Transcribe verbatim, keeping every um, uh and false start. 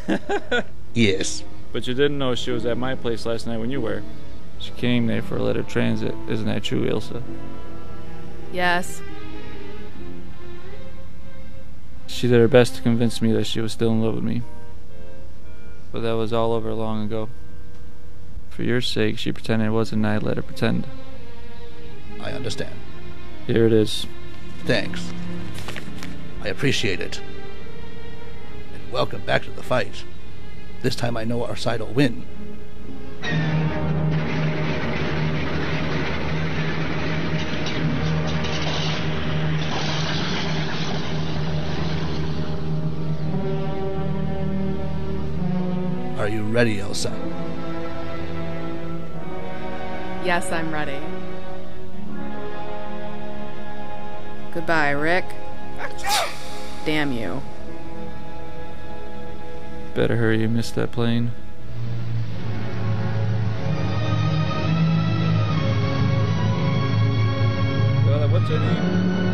Yes. But you didn't know she was at my place last night when you were. She came there for a letter transit. Isn't that true, Ilsa? Yes. She did her best to convince me that she was still in love with me. But that was all over long ago. For your sake, she pretended it wasn't, and I let her pretend. I understand. Here it is. Thanks. I appreciate it. And welcome back to the fight. This time I know our side will win. Are you ready, Elsa? Yes, I'm ready. Goodbye, Rick. Damn you. Better hurry, you missed that plane. Well, what's her name?